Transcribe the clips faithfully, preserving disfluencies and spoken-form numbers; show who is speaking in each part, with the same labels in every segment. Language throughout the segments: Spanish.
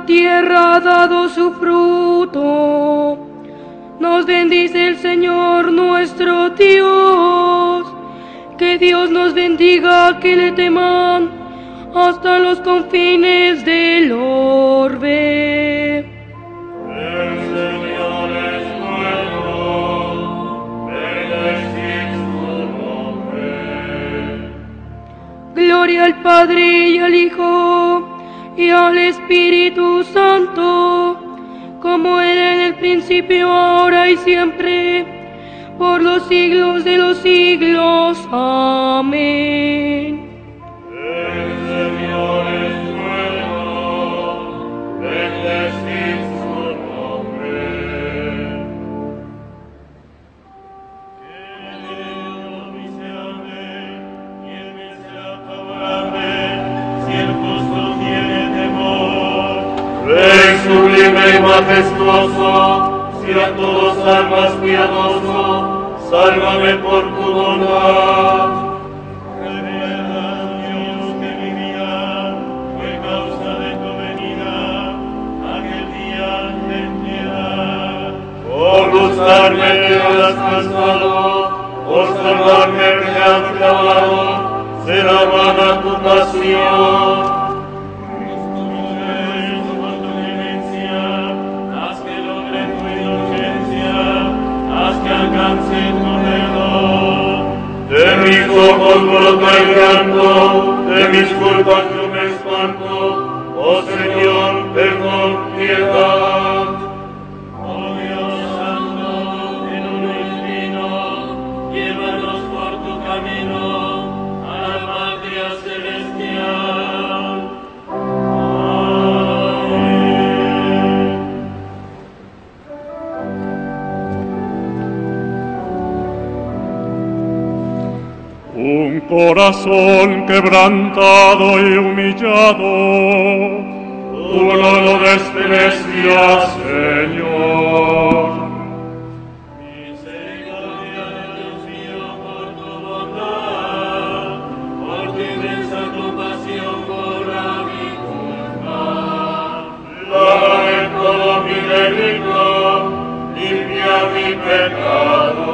Speaker 1: la tierra ha dado su fruto. Nos bendice el Señor nuestro Dios. Que Dios nos bendiga, que le teman hasta los confines del orbe.
Speaker 2: El Señor es bueno, bendecid su nombre.
Speaker 1: Gloria al Padre y al Hijo y al Espíritu Santo, como era en el principio, ahora y siempre, por los siglos de los siglos. Amén.
Speaker 2: El Señor es bueno, bendecid su nombre. Que Dios miserable y el miserable, si el justo tiene temor. Rey sublime y majestuoso, si a todos almas piadoso, sálvame por tu bondad. Revela, Dios, que mi vida fue causa de tu venida, aquel día de piedad. Por buscarme te has cansado, por salvarme te has clavado, será vana tu pasión. De mis ojos brota el llanto, de mis culpas yo me espanto. Oh Señor, perdón, piedad. Oh Dios santo, en un inclino, llévanos por tu camino a la patria celestial. Amén. Un corazón quebrantado y humillado, tú no lo desprecias, Señor. Misericordia de Dios mío por tu bondad, por tu inmensa compasión borra mi culpa. Lávame todo mi delito, limpia mi pecado.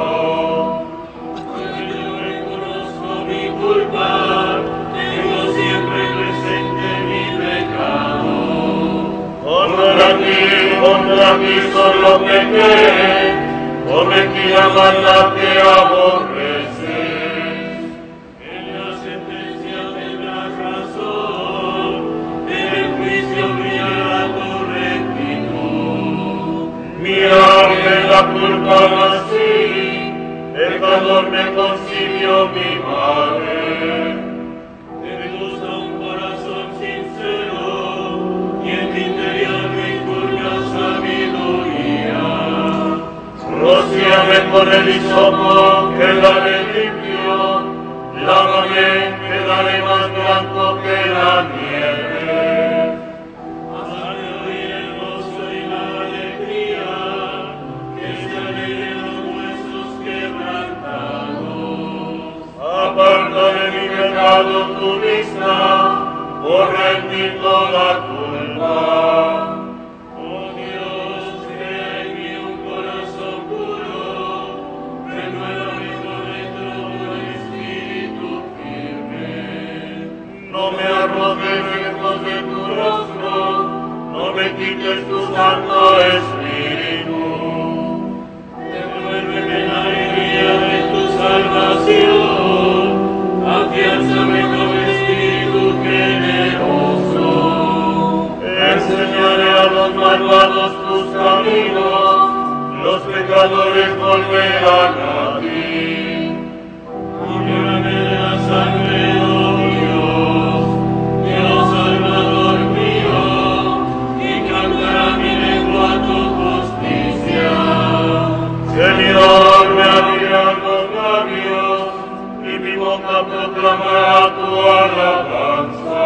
Speaker 2: Tengo siempre presente mi pecado. Contra ti, contra ti solo pequé, cometí la maldad que aborreces. En la sentencia tendrás razón, en el juicio brillará tu rectitud. Mi alma en la culpa nací, pecador me concibió mi madre. Me gusta un corazón sincero y en mi interior me inculca sabiduría. Rocíame con el hisopo, quedaré limpio. Lávame, quedaré más blanco que la nieve. Hazme oír el gozo y la alegría, que se alegren los huesos quebrantados. Aparta de mi pecado tu vista, borra en mí toda culpa. Oh Dios, crea en mí un corazón puro, renuévame por dentro un espíritu firme. No me arrojes lejos de tu rostro, no me quites tu santo espíritu. Devuélveme la alegría de tu salvación, afiánzame con espíritu generoso. Enseñaré a los malvados tus caminos, los pecadores volverán a ti. Líbrame de la sangre, oh Dios, Dios salvador mío, y cantará mi lengua tu justicia. Señor, me abrirán los labios, y mi boca proclamará tu alabanza.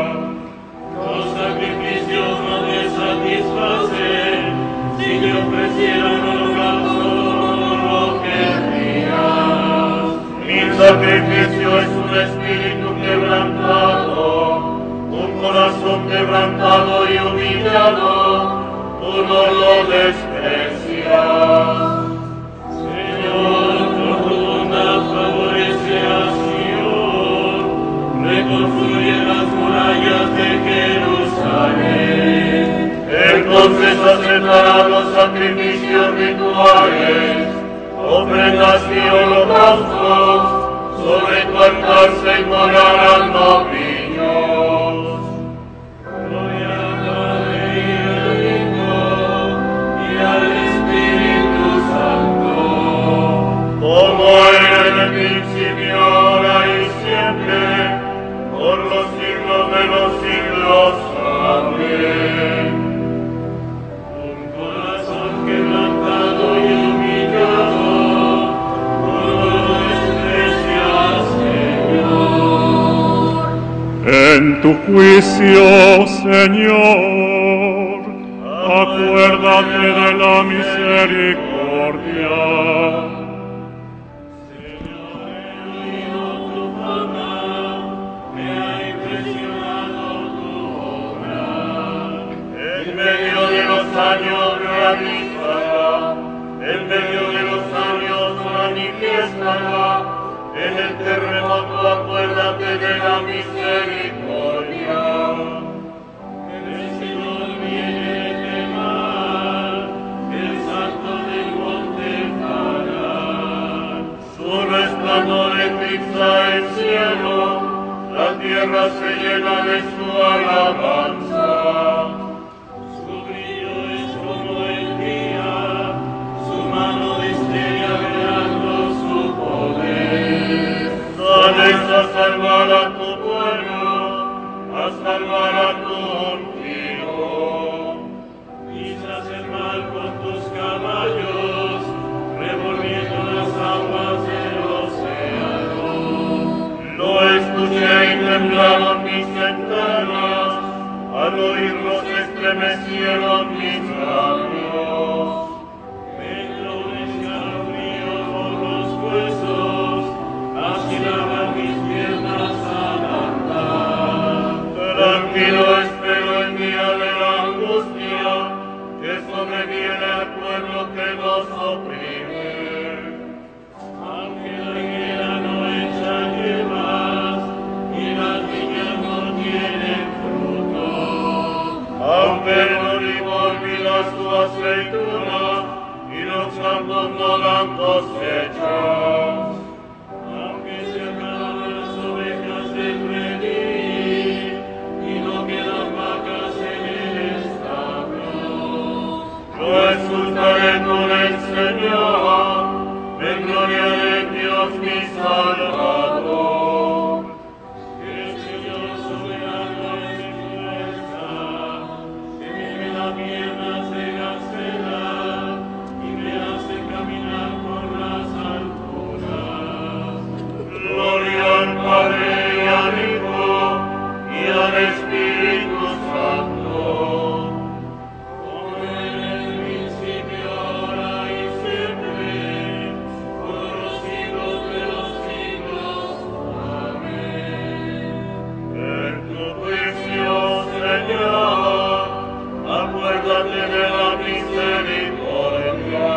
Speaker 2: Los sacrificios no te satisfacen, si te ofreciera un holocausto no lo querrías. Mi sacrificio es un espíritu quebrantado, un corazón quebrantado y humillado. humillado, tú no lo desprecias. Señor, por tu bondad favorece a Sion, reconstruye las murallas de Jerusalén. Entonces aceptará los sacrificios rituales, ofrendas y holocaustos, sobre tu altar se inmolarán novillos. Gloria al Padre y al Hijo y al Espíritu Santo, como era en el principio, ahora y siempre, por los siglos de los siglos. Amén. Un corazón quebrantado y humillado, tú no lo desprecias, Señor.
Speaker 3: En tu juicio, Señor, acuérdate de la misericordia.
Speaker 2: Señor, he oído tu fama, me ha impresionado tu obra. En medio de los años realízala, en medio de los años manifiéstala, en el terremoto acuérdate de la misericordia. El Señor viene de mar, el santo del monte Parán. Su resplandor eclipsa el cielo, la tierra se llena de su alabanza. Su brillo es como el día, su mano destella velando su poder. Sales a salvar a tu pueblo, a salvar a tu ungido. Pisas el mar con tus caballos, revolviendo las aguas del océano. Lo escuché y temblaron mis entrañas, al oírlo se estremecieron mis labios. Me entró un escalofrío por los huesos, vacilaban mis piernas al andar. Tranquilo espero el día de la angustia, que sobreviene al pueblo que nos oprime. Aunque la higuera no echa yemas y las viñas no tienen fruto, aunque el olivo olvida su aceituna y los campos no dan cosechas, aunque se acaban las ovejas de redil y no quedan vacas en el establo, yo escucharé con el Señor, en gloria de Dios mi Salvador. El Señor soberano es mi fuerza, que me da piernas de gacela y me hace caminar por las alturas. Gloria al Padre y al Hijo y al Espíritu Santo, como en el principio, ahora y siempre, por los siglos de los siglos. Amén. En tu juicio, Señor, acuérdate de la misericordia.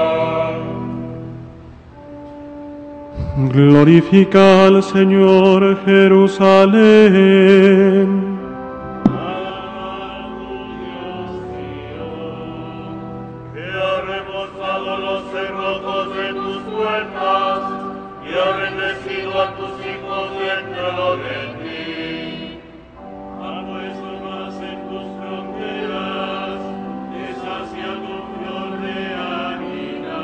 Speaker 3: Glorifica al Señor Jerusalén.
Speaker 2: Alaba tu Dios mío, que ha rebosado los cerrojos de tus puertas y ha bendecido a tus hijos dentro de ti. Ha puesto más en tus fronteras, te sacia con flor de harina.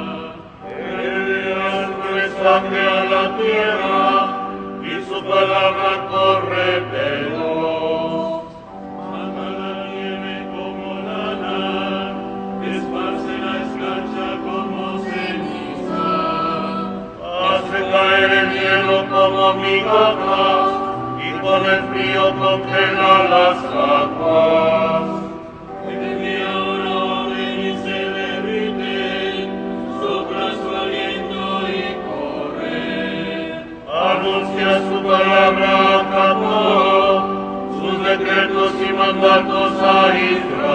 Speaker 2: Envía su mensaje a la tierra y su palabra corre veloz. Manda la nieve como lana, esparce la escarcha como ceniza. Hace caer el hielo como migajas y con el frío congela las aguas. Envía una orden y se derriten, sopla su aliento y corre. Anuncia su palabra a Jacob, sus decretos y mandatos a Israel.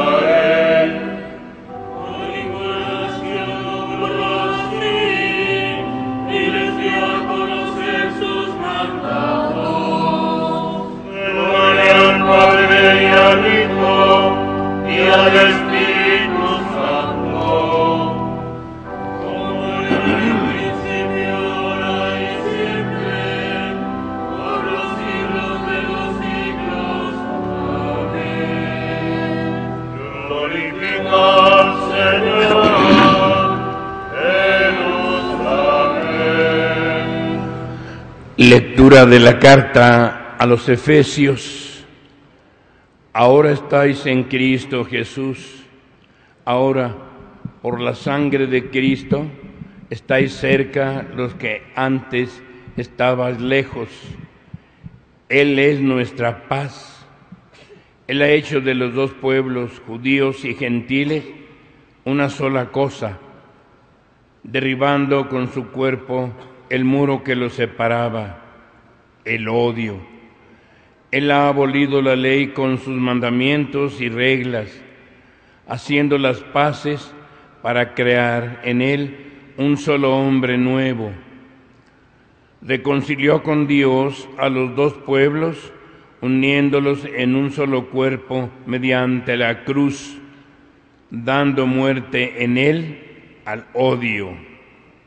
Speaker 4: Lectura de la carta a los Efesios. Ahora estáis en Cristo Jesús. Ahora, por la sangre de Cristo, estáis cerca los que antes estabais lejos. Él es nuestra paz. Él ha hecho de los dos pueblos, judíos y gentiles, una sola cosa, derribando con su cuerpo el muro que los separaba, el odio. Él ha abolido la ley con sus mandamientos y reglas, haciendo las paces para crear en él un solo hombre nuevo. Reconcilió con Dios a los dos pueblos, uniéndolos en un solo cuerpo mediante la cruz, dando muerte en él al odio.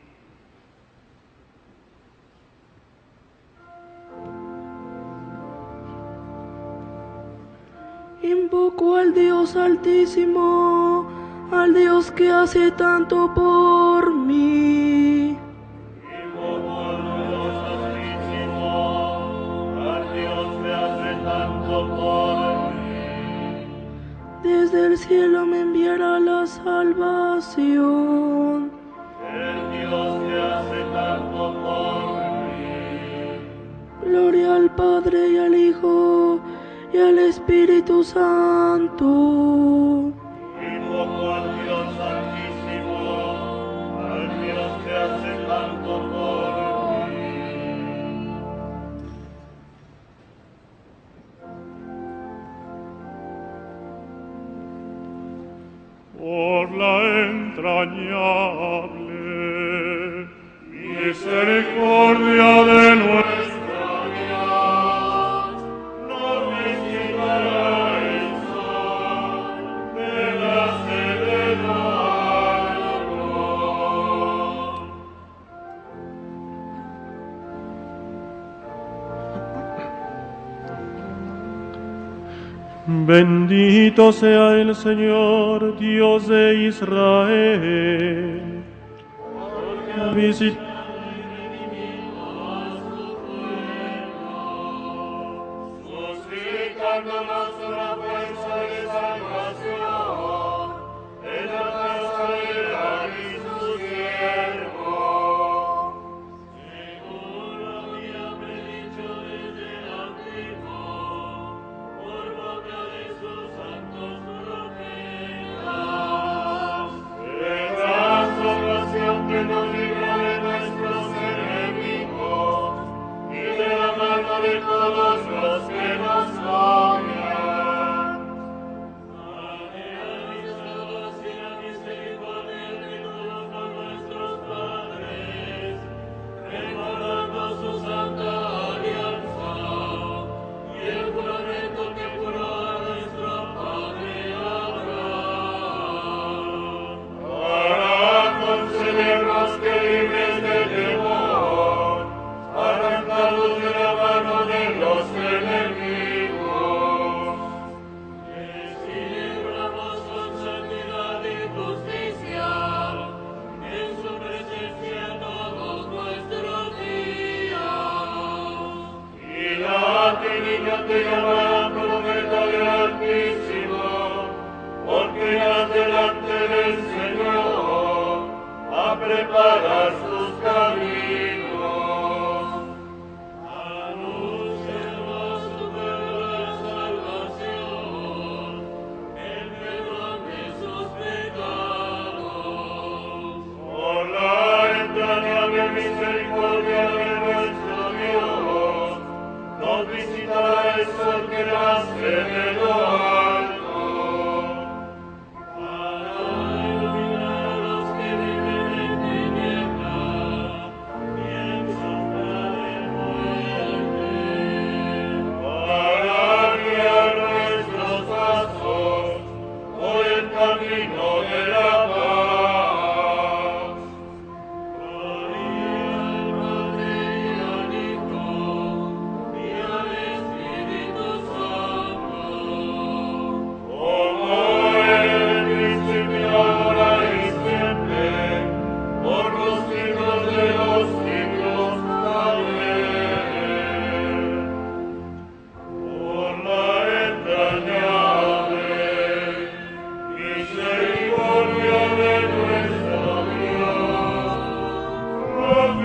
Speaker 1: Invoco al Dios Altísimo, al Dios que hace tanto por mí.
Speaker 2: Invoco al Dios Altísimo, al Dios que hace tanto por mí.
Speaker 1: Desde el cielo me enviará la salvación.
Speaker 2: El Dios que hace tanto por mí.
Speaker 1: Gloria al Padre y al Hijo y al Espíritu Santo.
Speaker 2: Invoco al Dios Altísimo, al Dios que hace tanto por mí.
Speaker 3: Por la entrañable misericordia de nuestro Bendito sea el Señor, Dios de Israel, que ha visitado
Speaker 2: suscitándonos una fuerza de salvación en la casa de David su siervo. Según lo había predicho desde el antiguo, por boca de sus santos profetas, esa salvación que nos libra de nuestros enemigos y de la mano de todos los que nos odian. Realizado así la misericordia que tuvo con nuestros padres, recordando su santa alianza y el juramento que juró a nuestro padre Abraham, para concedernos que libres del temor, arrancados de la mano de los enemigos, les libramos con santidad y justicia en su presencia todos nuestros días. Y la que niño te llamará profeta del Altísimo, porque irás delante del Señor a preparar sus caminos. Anunciemos su pueblo la salvación, el perdón de sus pecados. Por la entrañable misericordia de nuestro Dios, nos visitará el sol que nace de lo alto, para iluminar a los que viven en tinieblas y en sombra de muerte, para guiar nuestros pasos por el camino de la paz. Gloria al Padre y al Hijo y al Espíritu Santo,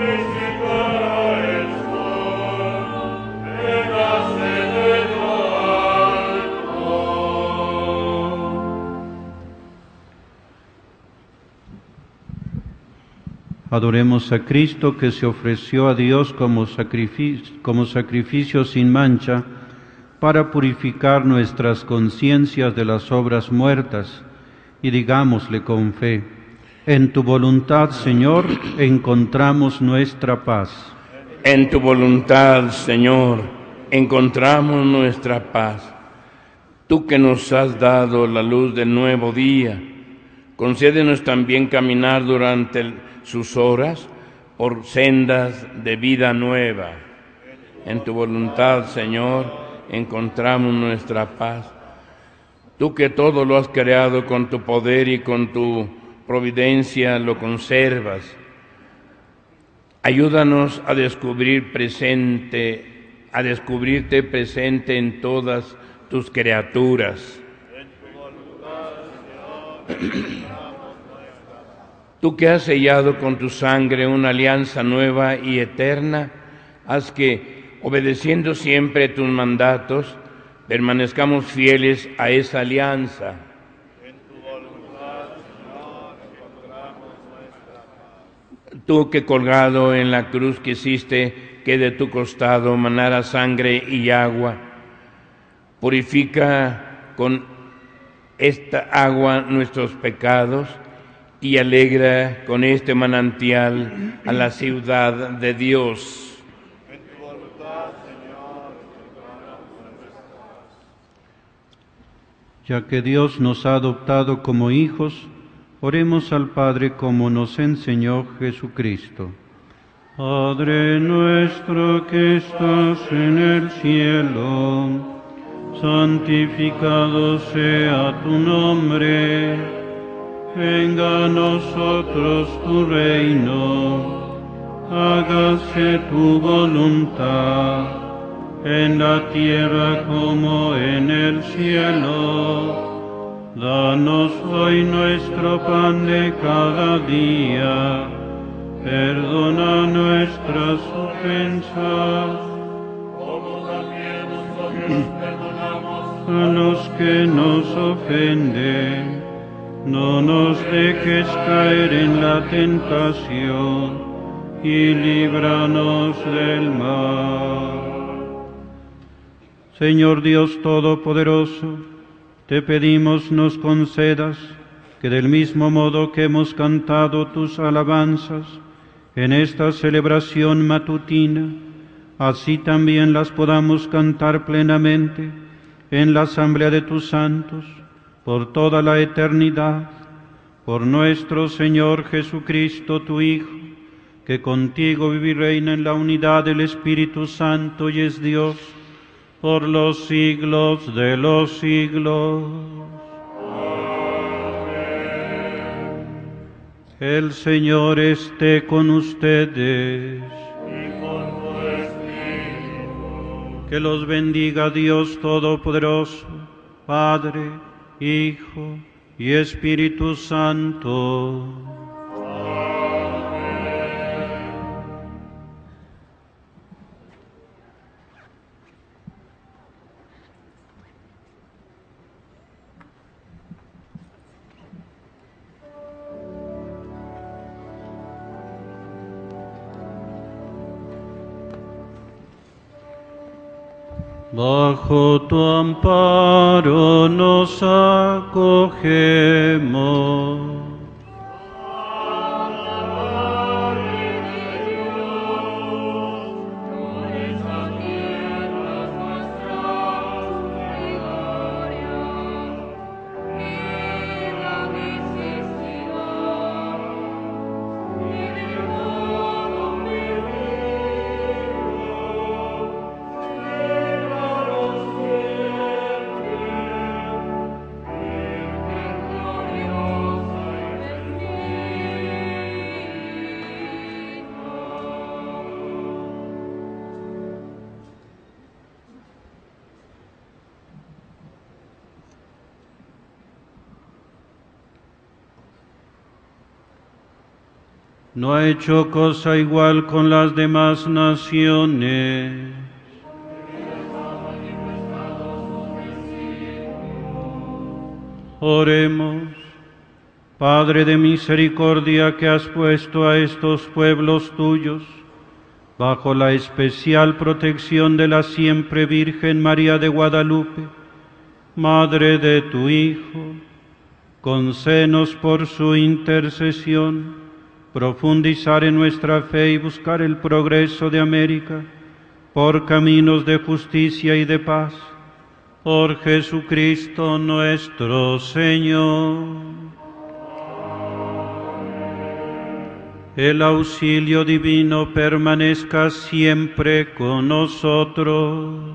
Speaker 5: Adoremos a Cristo que se ofreció a Dios como sacrificio, como sacrificio sin mancha para purificar nuestras conciencias de las obras muertas, y digámosle con fe: en tu voluntad, Señor, encontramos nuestra paz.
Speaker 4: En tu voluntad, Señor, encontramos nuestra paz. Tú que nos has dado la luz del nuevo día, concédenos también caminar durante el sus horas por sendas de vida nueva. En tu voluntad, Señor, encontramos nuestra paz. Tú que todo lo has creado con tu poder y con tu providencia lo conservas. Ayúdanos a descubrir presente, a descubrirte presente en todas tus criaturas. Tú que has sellado con tu sangre una alianza nueva y eterna, haz que, obedeciendo siempre tus mandatos, permanezcamos fieles a esa alianza. En tu voluntad, Señor, encontramos nuestra paz. Tú que colgado en la cruz quisiste que de tu costado manara sangre y agua, purifica con esta agua nuestros pecados y alegra con este manantial a la ciudad de Dios. En tu voluntad, Señor,
Speaker 5: ya que Dios nos ha adoptado como hijos, oremos al Padre como nos enseñó Jesucristo. Padre nuestro que estás en el cielo, santificado sea tu nombre. Venga a nosotros tu reino, hágase tu voluntad, en la tierra como en el cielo. Danos hoy nuestro pan de cada día, perdona nuestras ofensas, como también nosotros perdonamos a los que nos ofenden. No nos dejes caer en la tentación, y líbranos del mal. Señor Dios Todopoderoso, te pedimos nos concedas que del mismo modo que hemos cantado tus alabanzas en esta celebración matutina, así también las podamos cantar plenamente en la asamblea de tus santos, por toda la eternidad, por nuestro Señor Jesucristo, tu Hijo, que contigo vive y reina en la unidad del Espíritu Santo y es Dios, por los siglos de los siglos. Amén. El Señor esté con ustedes. Y con tu espíritu. Que los bendiga Dios Todopoderoso, Padre, Hijo y Espíritu Santo. Amén. Bajo tu amparo nos acogemos. no ha hecho cosa igual con las demás naciones. Oremos. Padre de misericordia, que has puesto a estos pueblos tuyos bajo la especial protección de la siempre Virgen María de Guadalupe, Madre de tu Hijo, concédenos por su intercesión profundizar en nuestra fe y buscar el progreso de América por caminos de justicia y de paz. Por Jesucristo nuestro Señor. El auxilio divino permanezca siempre con nosotros.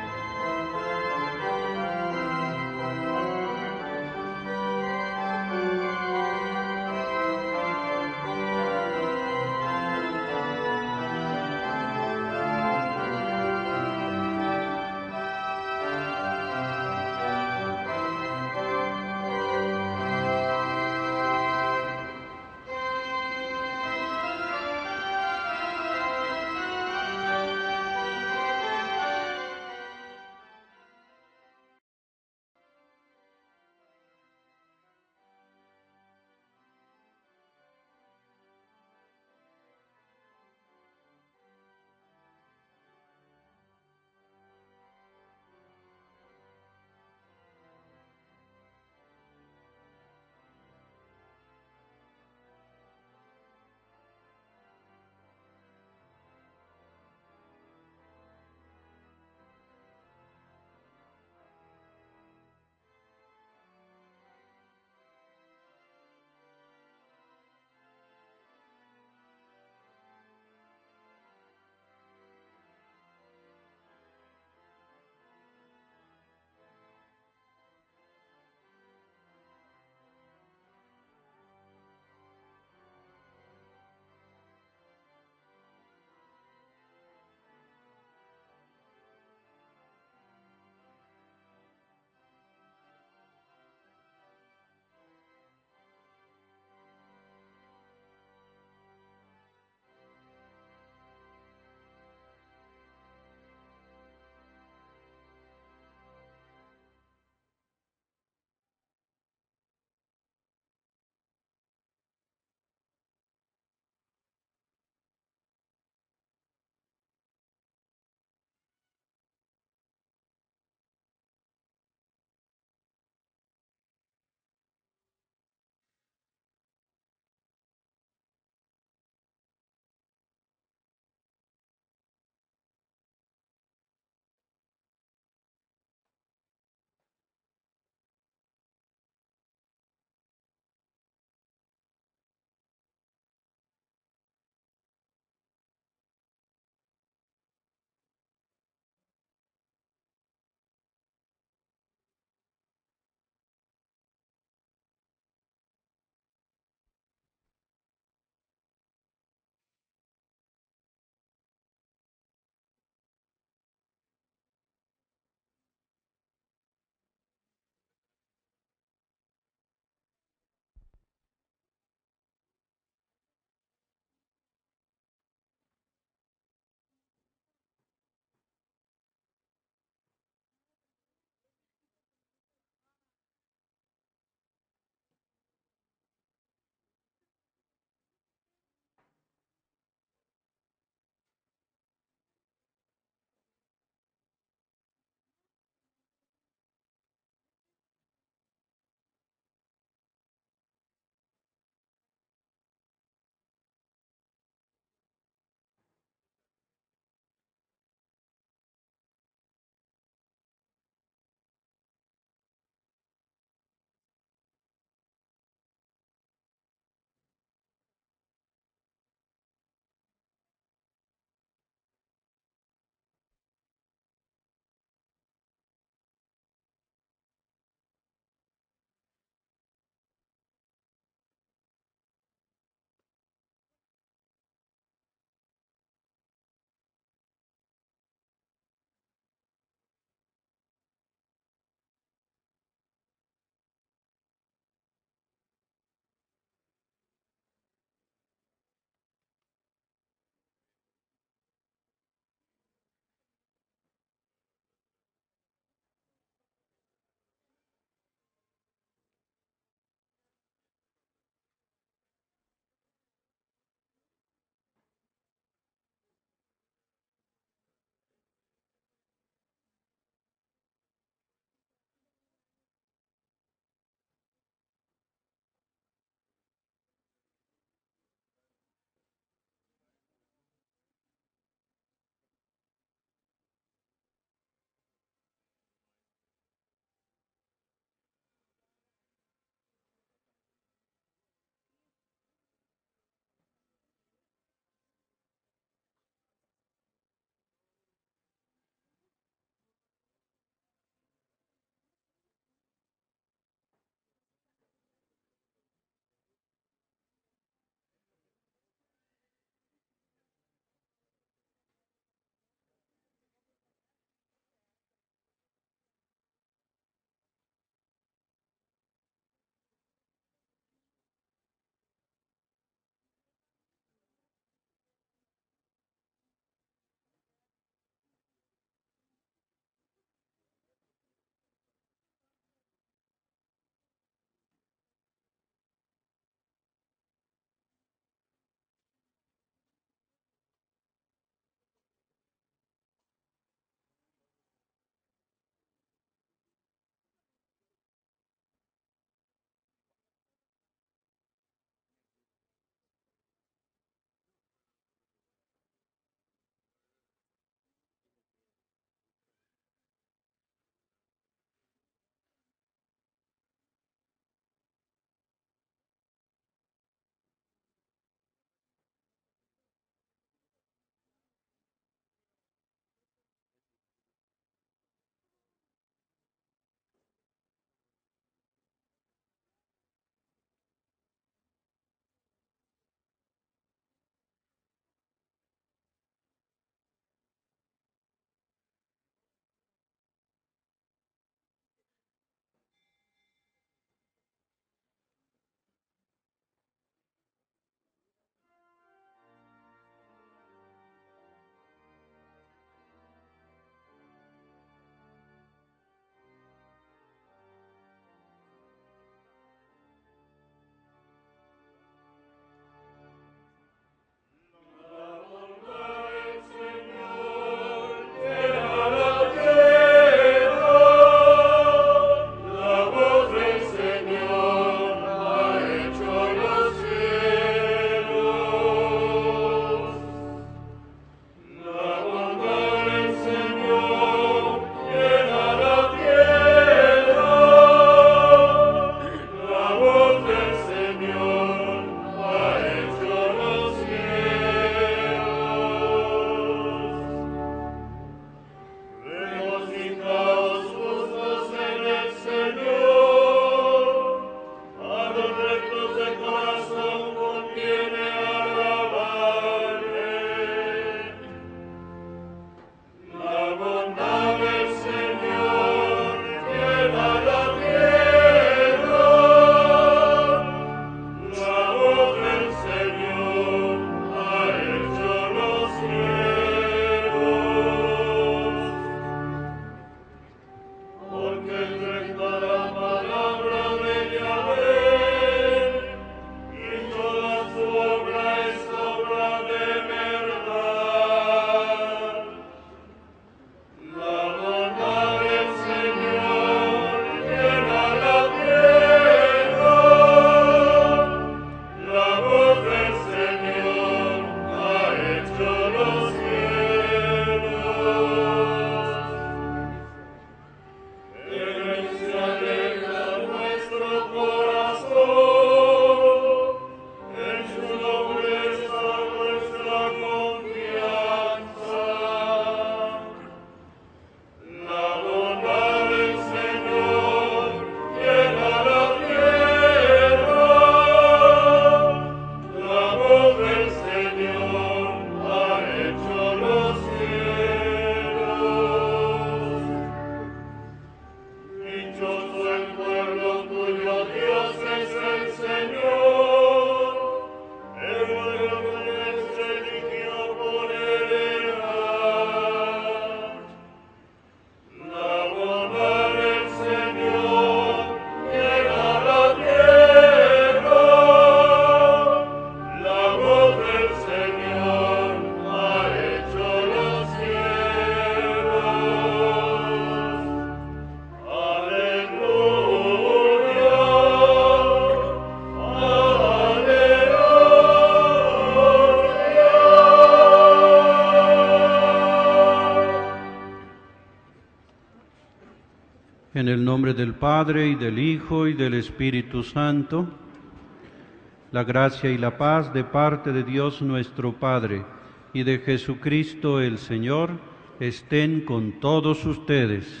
Speaker 5: En el nombre del Padre, y del Hijo, y del Espíritu Santo, la gracia y la paz de parte de Dios nuestro Padre y de Jesucristo el Señor estén con todos ustedes.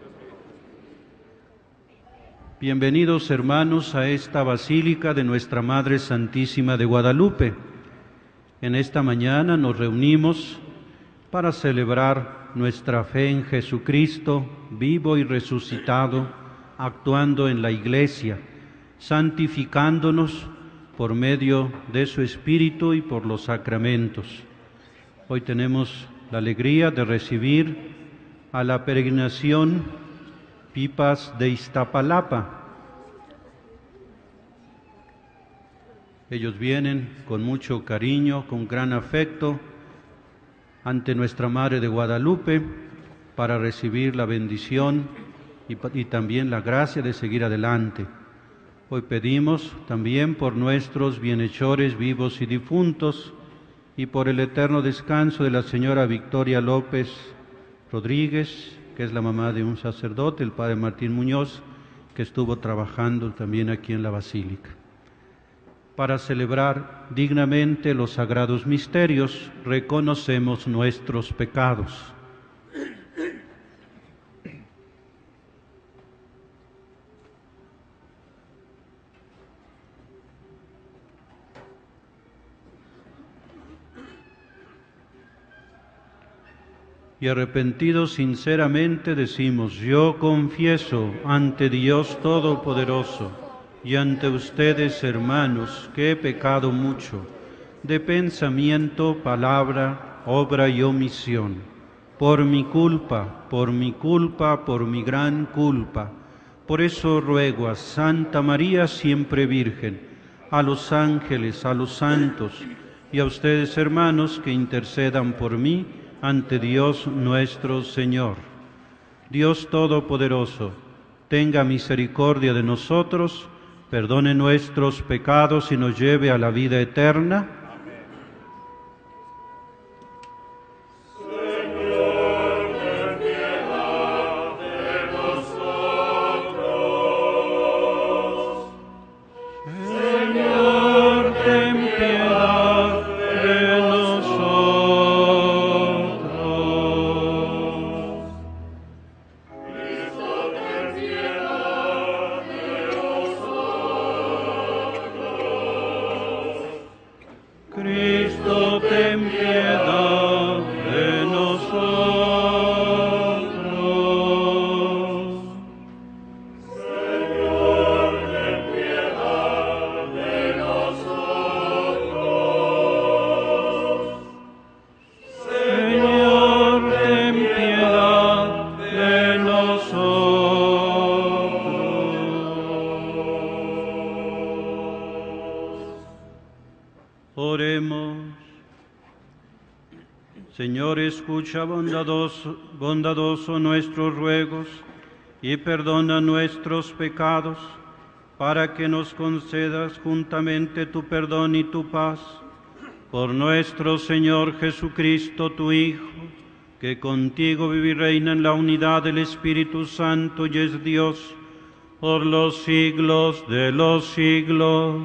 Speaker 5: Bienvenidos, hermanos, a esta Basílica de Nuestra Madre Santísima de Guadalupe. En esta mañana nos reunimos para celebrar nuestra fe en Jesucristo, vivo y resucitado, actuando en la Iglesia, santificándonos por medio de su Espíritu y por los sacramentos. Hoy tenemos la alegría de recibir a la peregrinación Pipas de Iztapalapa. Ellos vienen con mucho cariño, con gran afecto, ante nuestra Madre de Guadalupe para recibir la bendición y, y también la gracia de seguir adelante. Hoy pedimos también por nuestros bienhechores vivos y difuntos y por el eterno descanso de la señora Victoria López Rodríguez, que es la mamá de un sacerdote, el padre Martín Muñoz, que estuvo trabajando también aquí en la Basílica. Para celebrar dignamente los sagrados misterios, reconocemos nuestros pecados. Y arrepentidos sinceramente decimos: yo confieso ante Dios Todopoderoso y ante ustedes, hermanos, que he pecado mucho, de pensamiento, palabra, obra y omisión, por mi culpa, por mi culpa, por mi gran culpa. Por eso ruego a Santa María siempre Virgen, a los ángeles, a los santos, y a ustedes, hermanos, que intercedan por mí ante Dios nuestro Señor. Dios Todopoderoso, tenga misericordia de nosotros, perdone nuestros pecados y nos lleve a la vida eterna. Señor, escucha bondadoso, bondadoso nuestros ruegos y perdona nuestros pecados, para que nos concedas juntamente tu perdón y tu paz. Por nuestro Señor Jesucristo, tu Hijo, que contigo vive y reina en la unidad del Espíritu Santo y es Dios, por los siglos de los siglos.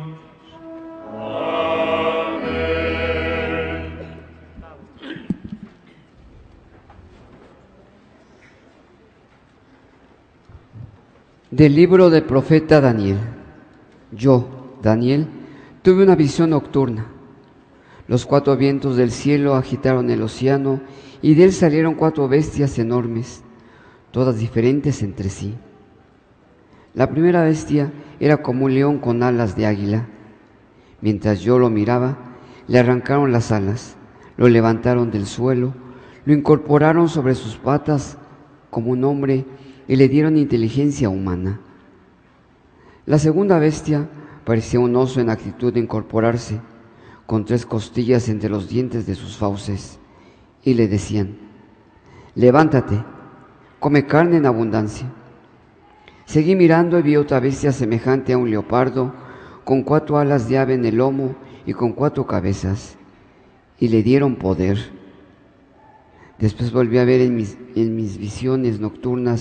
Speaker 6: Del libro del profeta Daniel. Yo, Daniel, tuve una visión nocturna. Los cuatro vientos del cielo agitaron el océano, y de él salieron cuatro bestias enormes, todas diferentes entre sí. La primera bestia era como un león con alas de águila. Mientras yo lo miraba, le arrancaron las alas, lo levantaron del suelo, lo incorporaron sobre sus patas como un hombre y le dieron inteligencia humana. La segunda bestia parecía un oso en actitud de incorporarse, con tres costillas entre los dientes de sus fauces, y le decían: levántate, come carne en abundancia. Seguí mirando y vi otra bestia semejante a un leopardo, con cuatro alas de ave en el lomo y con cuatro cabezas, y le dieron poder. Después volví a ver en mis, en mis visiones nocturnas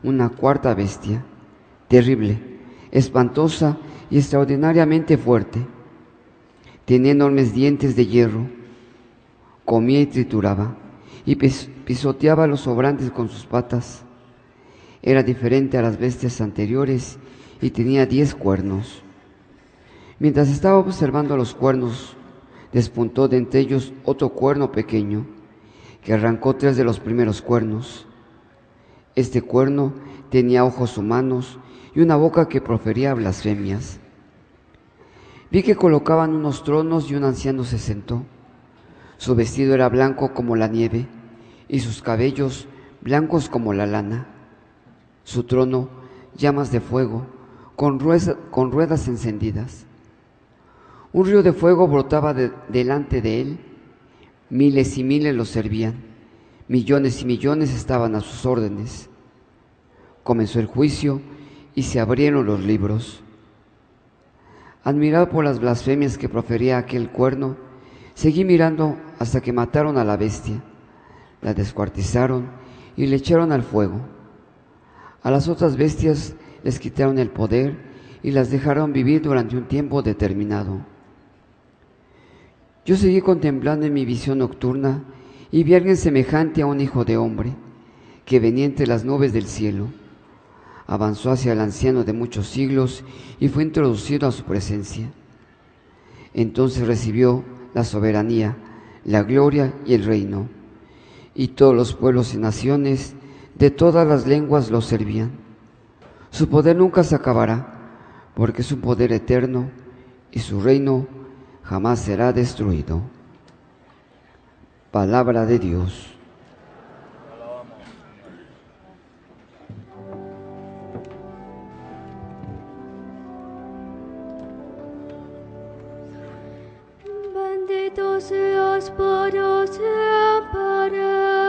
Speaker 6: una cuarta bestia, terrible, espantosa y extraordinariamente fuerte. Tenía enormes dientes de hierro, comía y trituraba, y pis- pisoteaba los sobrantes con sus patas. Era diferente a las bestias anteriores y tenía diez cuernos. Mientras estaba observando los cuernos, despuntó de entre ellos otro cuerno pequeño, que arrancó tres de los primeros cuernos. Este cuerno tenía ojos humanos y una boca que profería blasfemias. Vi que colocaban unos tronos y un anciano se sentó. Su vestido era blanco como la nieve y sus cabellos blancos como la lana. Su trono, llamas de fuego, con, rueda, con ruedas encendidas. Un río de fuego brotaba de, delante de él. Miles y miles lo servían. Millones y millones estaban a sus órdenes. Comenzó el juicio y se abrieron los libros. Admirado por las blasfemias que profería aquel cuerno, seguí mirando hasta que mataron a la bestia, la descuartizaron y le echaron al fuego. A las otras bestias les quitaron el poder y las dejaron vivir durante un tiempo determinado. Yo seguí contemplando en mi visión nocturna y vi a alguien semejante a un hijo de hombre que venía entre las nubes del cielo. Avanzó hacia el anciano de muchos siglos y fue introducido a su presencia. Entonces recibió la soberanía, la gloria y el reino, y todos los pueblos y naciones de todas las lenguas lo servían. Su poder nunca se acabará, porque es un poder eterno y su reino jamás será destruido. Palabra de Dios.
Speaker 1: Bendito seas para siempre,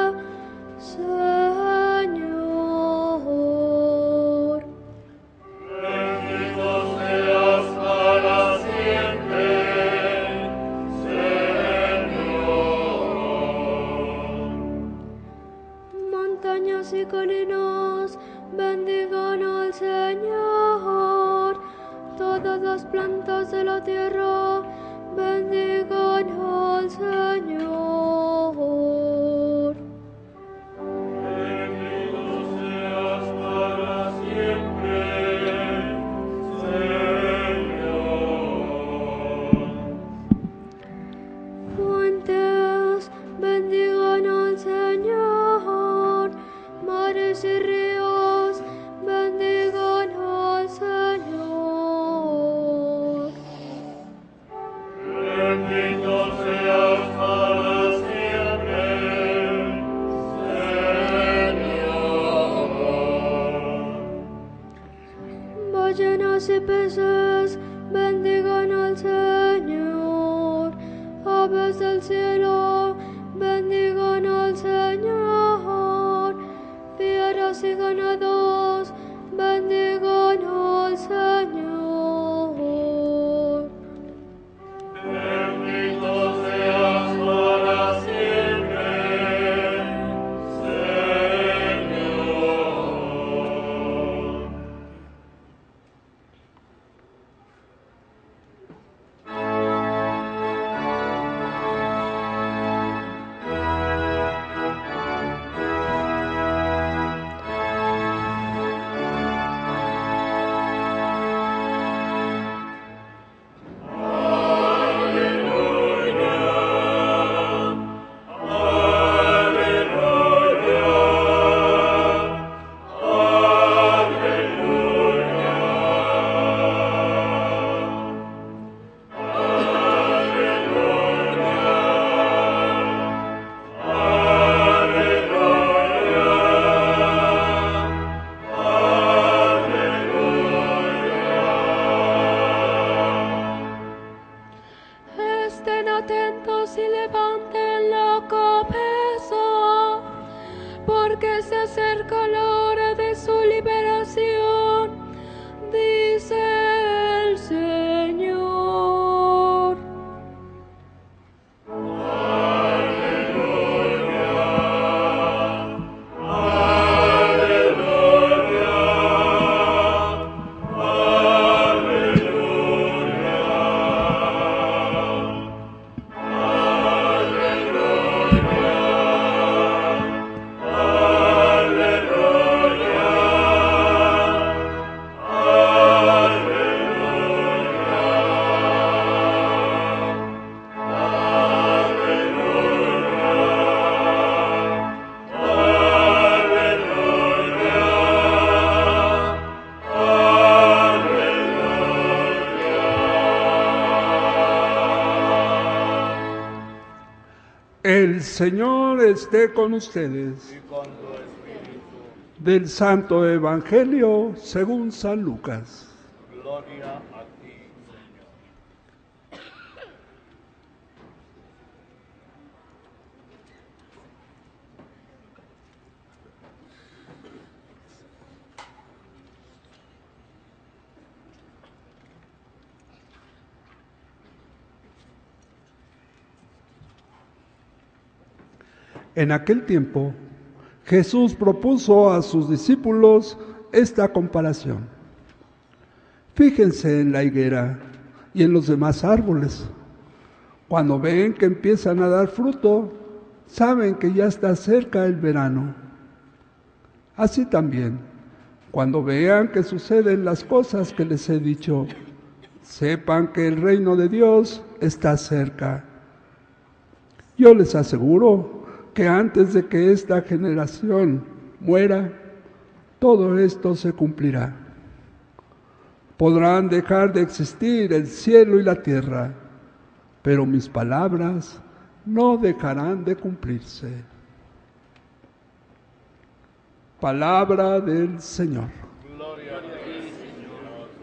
Speaker 1: Señor.
Speaker 2: Bendito seas para siempre, Señor.
Speaker 1: Montañas y colinas bendigan al Señor. Todas las plantas de la tierra bendigan al Señor.
Speaker 2: Bendito seas para siempre, Señor.
Speaker 1: Fuentes bendigan al Señor. Mares y ríos bendigan al Señor.
Speaker 2: Bendito seas para siempre, Señor.
Speaker 1: Ballenas y peces bendigan al Señor. Aves del cielo bendigan al Señor. Fieras y ganados bendigan al Señor.
Speaker 2: Bendito seas para siempre, Señor.
Speaker 1: Estén atentos y levanten la cabeza, porque se acerca la hora de su liberación, dice el Señor.
Speaker 2: Aleluya.
Speaker 7: El Señor esté con ustedes.
Speaker 2: Y con tu espíritu.
Speaker 7: Del Santo Evangelio según San Lucas.
Speaker 2: Gloria a ti, Señor.
Speaker 7: En aquel tiempo, Jesús propuso a sus discípulos esta comparación. Fíjense en la higuera y en los demás árboles. Cuando ven que empiezan a dar fruto, saben que ya está cerca el verano. Así también, cuando vean que suceden las cosas que les he dicho, sepan que el reino de Dios está cerca. Yo les aseguro que antes de que esta generación muera, todo esto se cumplirá. Podrán dejar de existir el cielo y la tierra, pero mis palabras no dejarán de cumplirse. Palabra del Señor.
Speaker 2: Gloria a ti, Señor.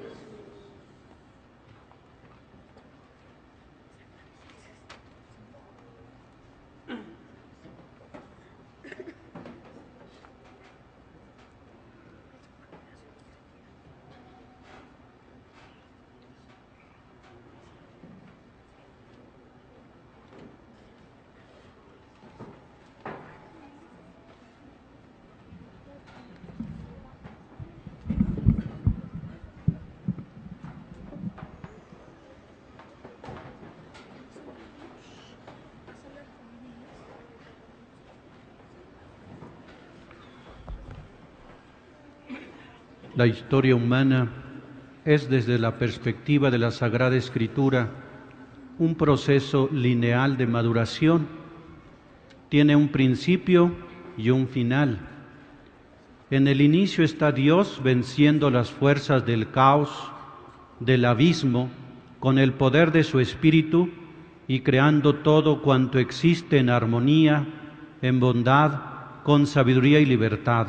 Speaker 5: La historia humana es, desde la perspectiva de la Sagrada Escritura, un proceso lineal de maduración. Tiene un principio y un final. En el inicio está Dios venciendo las fuerzas del caos, del abismo, con el poder de su Espíritu y creando todo cuanto existe en armonía, en bondad, con sabiduría y libertad.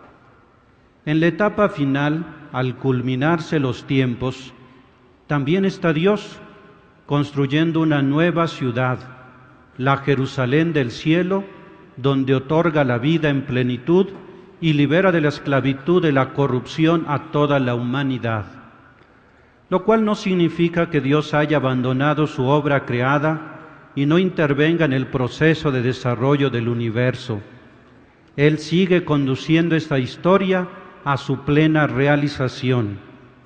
Speaker 5: En la etapa final, al culminarse los tiempos, también está Dios construyendo una nueva ciudad, la Jerusalén del cielo, donde otorga la vida en plenitud y libera de la esclavitud de la corrupción a toda la humanidad. Lo cual no significa que Dios haya abandonado su obra creada y no intervenga en el proceso de desarrollo del universo. Él sigue conduciendo esta historia a su plena realización.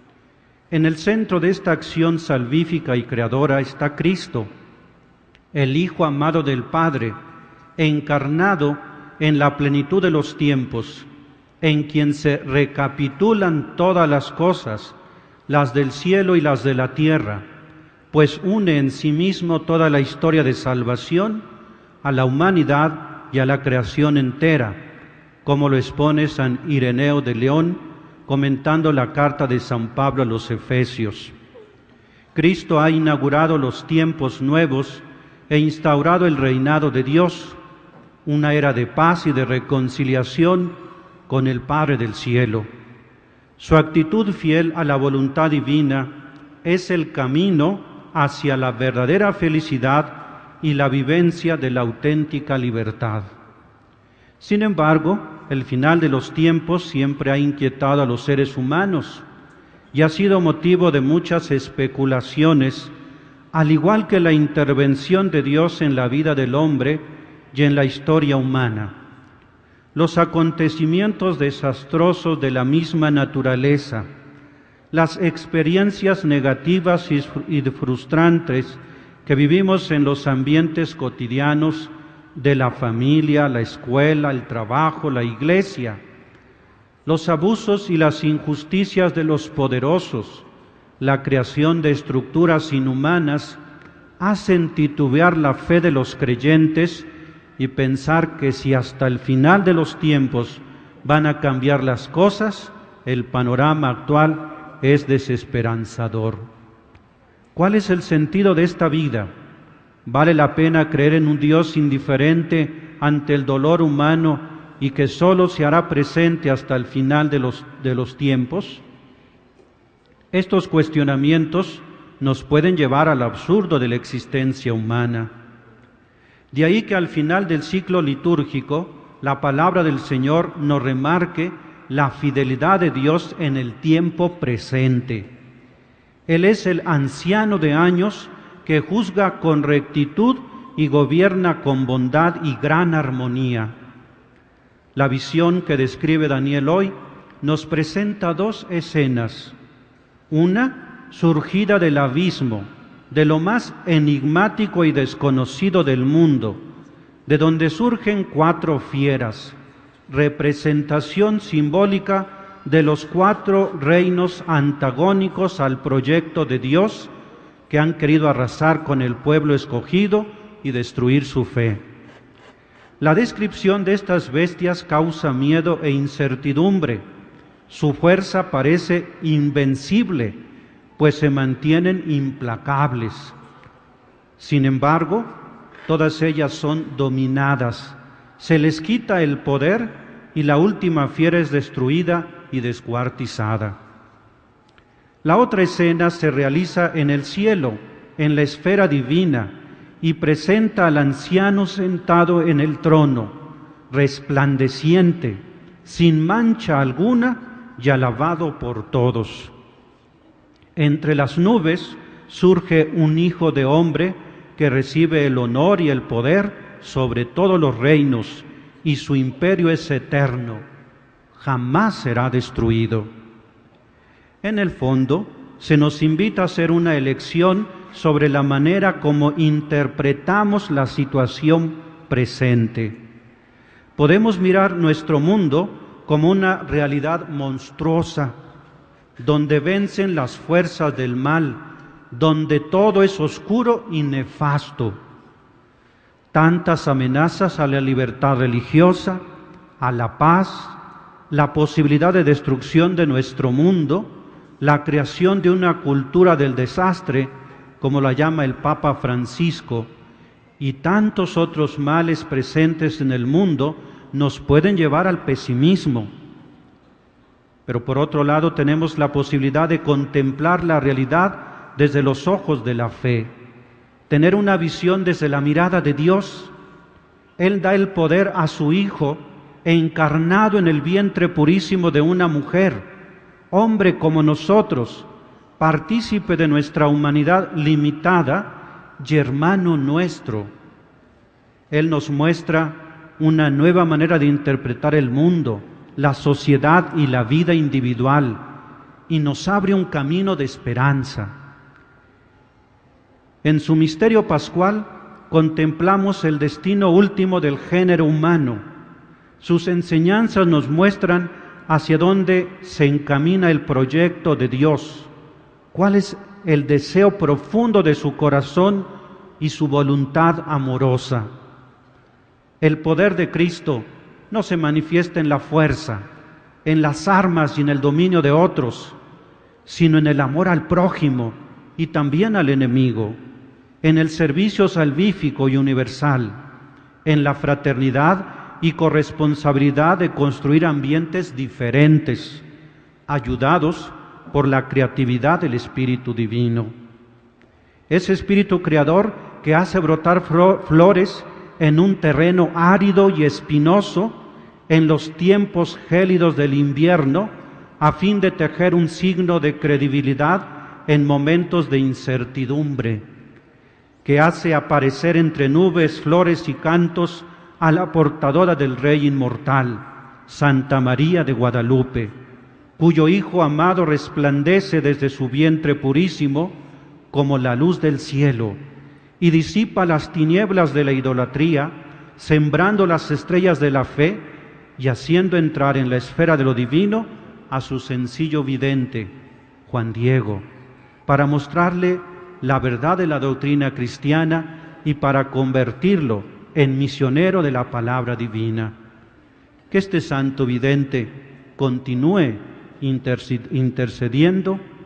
Speaker 5: En el centro de esta acción salvífica y creadora está Cristo, el Hijo amado del Padre, encarnado en la plenitud de los tiempos, en quien se recapitulan todas las cosas, las del cielo y las de la tierra, pues une en sí mismo toda la historia de salvación a la humanidad y a la creación entera, como lo expone San Ireneo de León, comentando la carta de San Pablo a los Efesios. Cristo ha inaugurado los tiempos nuevos e instaurado el reinado de Dios, una era de paz y de reconciliación con el Padre del cielo. Su actitud fiel a la voluntad divina es el camino hacia la verdadera felicidad y la vivencia de la auténtica libertad. Sin embargo, el final de los tiempos siempre ha inquietado a los seres humanos y ha sido motivo de muchas especulaciones, al igual que la intervención de Dios en la vida del hombre y en la historia humana. Los acontecimientos desastrosos de la misma naturaleza, las experiencias negativas y frustrantes que vivimos en los ambientes cotidianos de la familia, la escuela, el trabajo, la iglesia, los abusos y las injusticias de los poderosos, la creación de estructuras inhumanas, hacen titubear la fe de los creyentes y pensar que si hasta el final de los tiempos van a cambiar las cosas, el panorama actual es desesperanzador. ¿Cuál es el sentido de esta vida? ¿Vale la pena creer en un Dios indiferente ante el dolor humano y que solo se hará presente hasta el final de los, de los tiempos? Estos cuestionamientos nos pueden llevar al absurdo de la existencia humana. De ahí que al final del ciclo litúrgico, la palabra del Señor nos remarque la fidelidad de Dios en el tiempo presente. Él es el anciano de años que juzga con rectitud y gobierna con bondad y gran armonía. La visión que describe Daniel hoy nos presenta dos escenas. Una, surgida del abismo, de lo más enigmático y desconocido del mundo, de donde surgen cuatro fieras, representación simbólica de los cuatro reinos antagónicos al proyecto de Dios que han querido arrasar con el pueblo escogido y destruir su fe. La descripción de estas bestias causa miedo e incertidumbre. Su fuerza parece invencible, pues se mantienen implacables. Sin embargo, todas ellas son dominadas, se les quita el poder y la última fiera es destruida y descuartizada. La otra escena se realiza en el cielo, en la esfera divina, y presenta al anciano sentado en el trono, resplandeciente, sin mancha alguna y alabado por todos. Entre las nubes surge un hijo de hombre que recibe el honor y el poder sobre todos los reinos, y su imperio es eterno, jamás será destruido. En el fondo, se nos invita a hacer una elección sobre la manera como interpretamos la situación presente. Podemos mirar nuestro mundo como una realidad monstruosa, donde vencen las fuerzas del mal, donde todo es oscuro y nefasto. Tantas amenazas a la libertad religiosa, a la paz, la posibilidad de destrucción de nuestro mundo, la creación de una cultura del desastre, como la llama el Papa Francisco, y tantos otros males presentes en el mundo nos pueden llevar al pesimismo. Pero por otro lado tenemos la posibilidad de contemplar la realidad desde los ojos de la fe, tener una visión desde la mirada de Dios. Él da el poder a su Hijo, encarnado en el vientre purísimo de una mujer, hombre como nosotros, partícipe de nuestra humanidad limitada y hermano nuestro. Él nos muestra una nueva manera de interpretar el mundo, la sociedad y la vida individual, y nos abre un camino de esperanza. En su misterio pascual contemplamos el destino último del género humano. Sus enseñanzas nos muestran hacia dónde se encamina el proyecto de Dios, cuál es el deseo profundo de su corazón y su voluntad amorosa. El poder de Cristo no se manifiesta en la fuerza, en las armas y en el dominio de otros, sino en el amor al prójimo y también al enemigo, en el servicio salvífico y universal, en la fraternidad y corresponsabilidad de construir ambientes diferentes, ayudados por la creatividad del Espíritu Divino. Ese Espíritu Creador que hace brotar flores en un terreno árido y espinoso en los tiempos gélidos del invierno, a fin de tejer un signo de credibilidad en momentos de incertidumbre, que hace aparecer entre nubes, flores y cantos a la portadora del Rey inmortal, Santa María de Guadalupe, cuyo Hijo amado resplandece desde su vientre purísimo como la luz del cielo, y disipa las tinieblas de la idolatría, sembrando las estrellas de la fe y haciendo entrar en la esfera de lo divino a su sencillo vidente, Juan Diego, para mostrarle la verdad de la doctrina cristiana y para convertirlo en misionero de la palabra divina. Que este santo vidente continúe intercediendo por nosotros.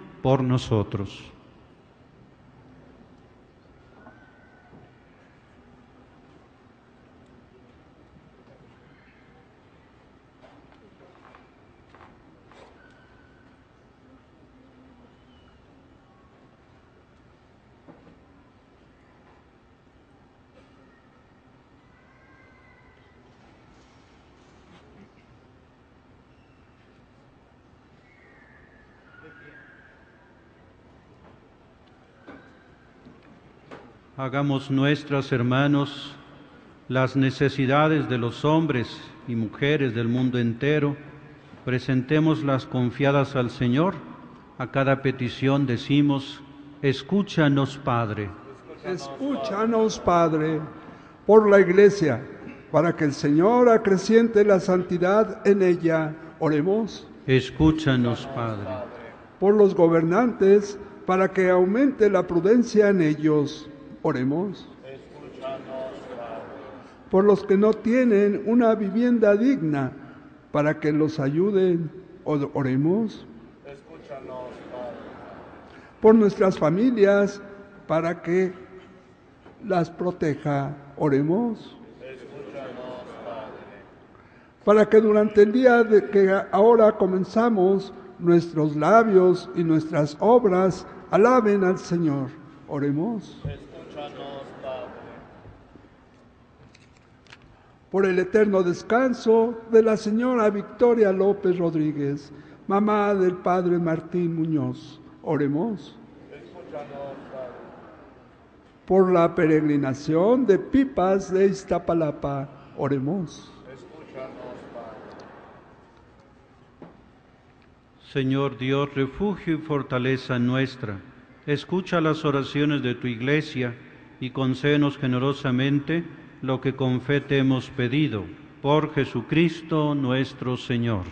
Speaker 5: Hagamos nuestras, hermanos, las necesidades de los hombres y mujeres del mundo entero. Presentémoslas confiadas al Señor. A cada petición decimos: escúchanos, Padre.
Speaker 7: Escúchanos, Padre, por la Iglesia, para que el Señor acreciente la santidad en ella. Oremos.
Speaker 5: Escúchanos, Padre.
Speaker 7: Por los gobernantes, para que aumente la prudencia en ellos. Oremos. Por los que no tienen una vivienda digna, para que los ayuden. Oremos. Por nuestras familias, para que las proteja. Oremos. Para que durante el día de que ahora comenzamos, nuestros labios y nuestras obras alaben al Señor. Oremos. Por el eterno descanso de la señora Victoria López Rodríguez, mamá del padre Martín Muñoz. Oremos. Por la peregrinación de Pipas de Iztapalapa. Oremos.
Speaker 5: Señor Dios, refugio y fortaleza nuestra, escucha las oraciones de tu Iglesia y concédenos generosamente lo que con fe te hemos pedido. Por Jesucristo nuestro Señor.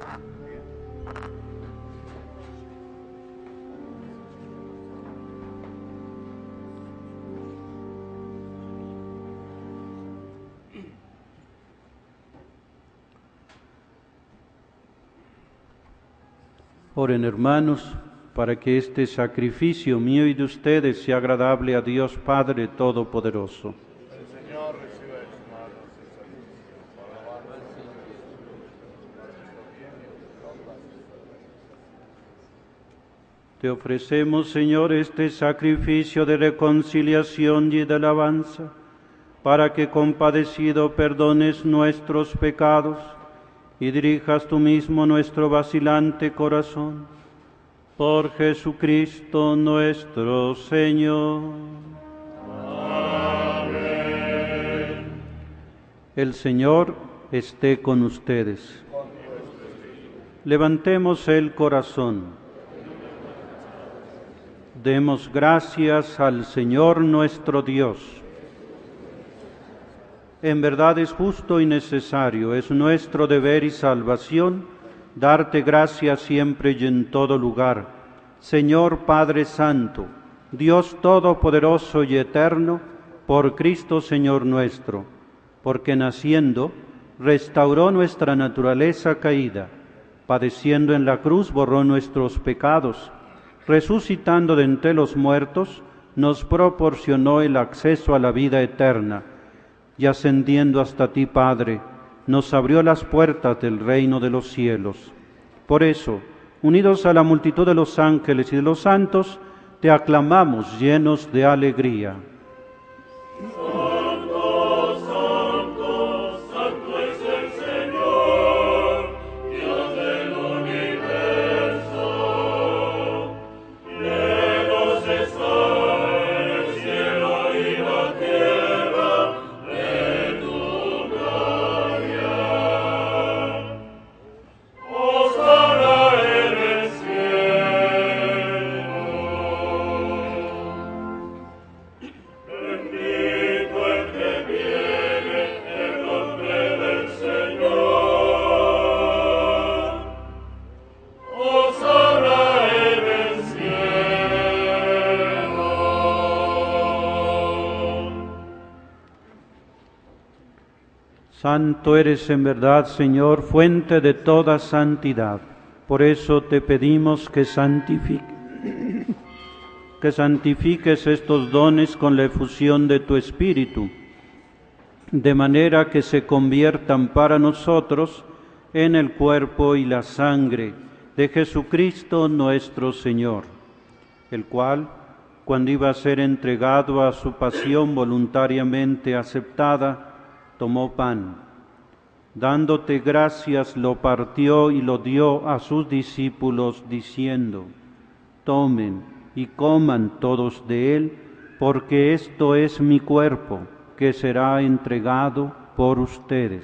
Speaker 5: Oren, hermanos, para que este sacrificio mío y de ustedes sea agradable a Dios Padre Todopoderoso.
Speaker 2: El Señor reciba de sus manos el sacrificio para alabarlo al Señor para nuestro bien y el honra de su
Speaker 5: Te ofrecemos, Señor, este sacrificio de reconciliación y de alabanza, para que compadecido perdones nuestros pecados y dirijas tú mismo nuestro vacilante corazón. Por Jesucristo nuestro Señor. Amén. El Señor esté con ustedes. Levantemos el corazón. Demos gracias al Señor nuestro Dios. En verdad es justo y necesario, es nuestro deber y salvación, darte gracias siempre y en todo lugar, Señor Padre Santo, Dios Todopoderoso y Eterno, por Cristo Señor nuestro, porque naciendo, restauró nuestra naturaleza caída, padeciendo en la cruz borró nuestros pecados, resucitando de entre los muertos, nos proporcionó el acceso a la vida eterna, y ascendiendo hasta ti, Padre, nos abrió las puertas del reino de los cielos. Por eso, unidos a la multitud de los ángeles y de los santos, te aclamamos llenos de alegría. Santo eres en verdad, Señor, fuente de toda santidad. Por eso te pedimos que, santifique, que santifiques estos dones con la efusión de tu Espíritu, de manera que se conviertan para nosotros en el cuerpo y la sangre de Jesucristo nuestro Señor, el cual, cuando iba a ser entregado a su pasión voluntariamente aceptada, tomó pan, dándote gracias, lo partió y lo dio a sus discípulos, diciendo: tomen y coman todos de él, porque esto es mi cuerpo, que será entregado por ustedes.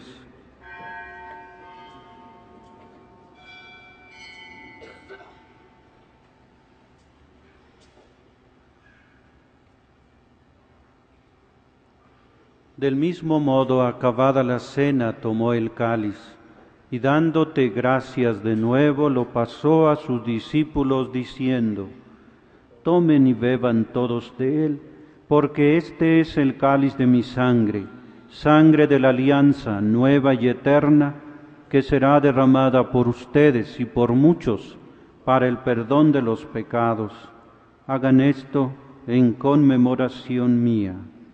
Speaker 5: Del mismo modo, acabada la cena, tomó el cáliz, y dándote gracias de nuevo, lo pasó a sus discípulos, diciendo: tomen y beban todos de él, porque este es el cáliz de mi sangre, sangre de la alianza nueva y eterna, que será derramada por ustedes y por muchos para el perdón de los pecados. Hagan esto en conmemoración mía.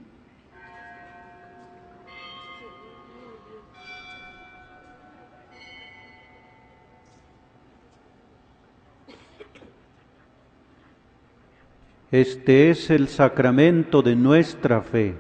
Speaker 5: Este es el sacramento de nuestra fe.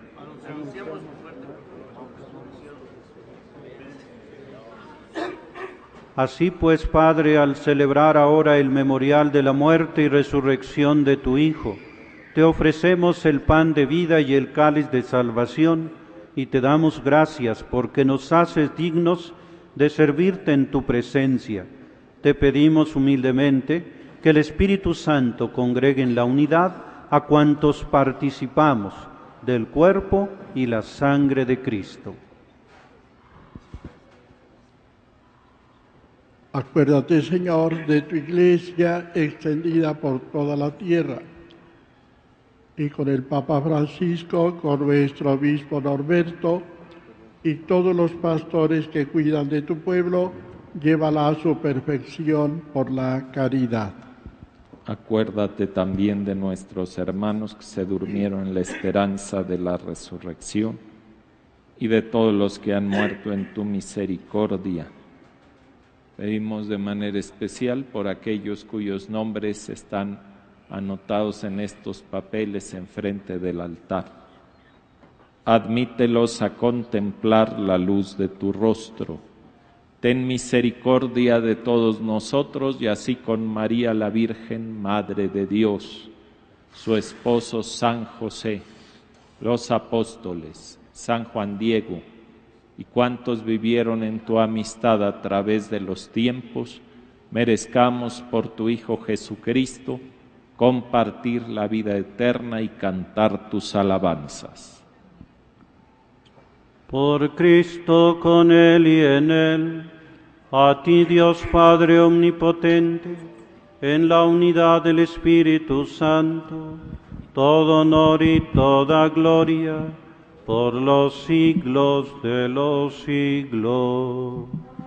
Speaker 5: Así pues, Padre, al celebrar ahora el memorial de la muerte y resurrección de tu Hijo, te ofrecemos el pan de vida y el cáliz de salvación, y te damos gracias porque nos haces dignos de servirte en tu presencia. Te pedimos humildemente que el Espíritu Santo congregue en la unidad a cuantos participamos del cuerpo y la sangre de Cristo.
Speaker 8: Acuérdate, Señor, de tu iglesia extendida por toda la tierra, y con el Papa Francisco, con nuestro obispo Norberto, y todos los pastores que cuidan de tu pueblo, llévala a su perfección por la caridad.
Speaker 9: Acuérdate también de nuestros hermanos que se durmieron en la esperanza de la resurrección, y de todos los que han muerto en tu misericordia. Pedimos de manera especial por aquellos cuyos nombres están anotados en estos papeles enfrente del altar. Admítelos a contemplar la luz de tu rostro. Ten misericordia de todos nosotros y así con María la Virgen, Madre de Dios, su esposo San José, los apóstoles, San Juan Diego y cuantos vivieron en tu amistad a través de los tiempos, merezcamos por tu Hijo Jesucristo compartir la vida eterna y cantar tus alabanzas.
Speaker 5: Por Cristo, con Él y en Él, a ti Dios Padre Omnipotente, en la unidad del Espíritu Santo, todo honor y toda gloria, por los siglos de los siglos.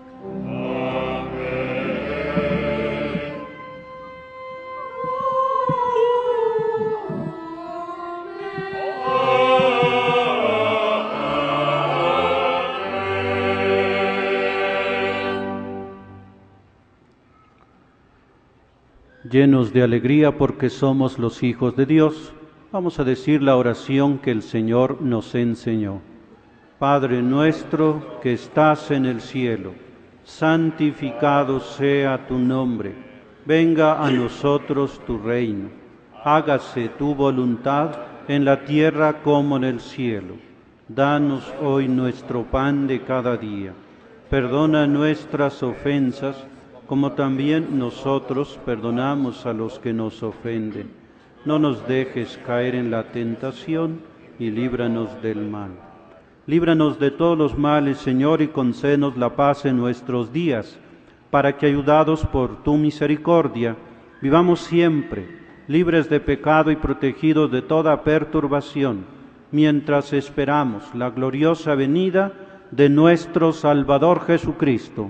Speaker 5: Llenos de alegría porque somos los hijos de Dios, vamos a decir la oración que el Señor nos enseñó. Padre nuestro que estás en el cielo, santificado sea tu nombre. Venga a nosotros tu reino. Hágase tu voluntad en la tierra como en el cielo. Danos hoy nuestro pan de cada día. Perdona nuestras ofensas, como también nosotros perdonamos a los que nos ofenden. No nos dejes caer en la tentación y líbranos del mal. Líbranos de todos los males, Señor, y concédenos la paz en nuestros días, para que, ayudados por tu misericordia, vivamos siempre libres de pecado y protegidos de toda perturbación, mientras esperamos la gloriosa venida de nuestro Salvador Jesucristo.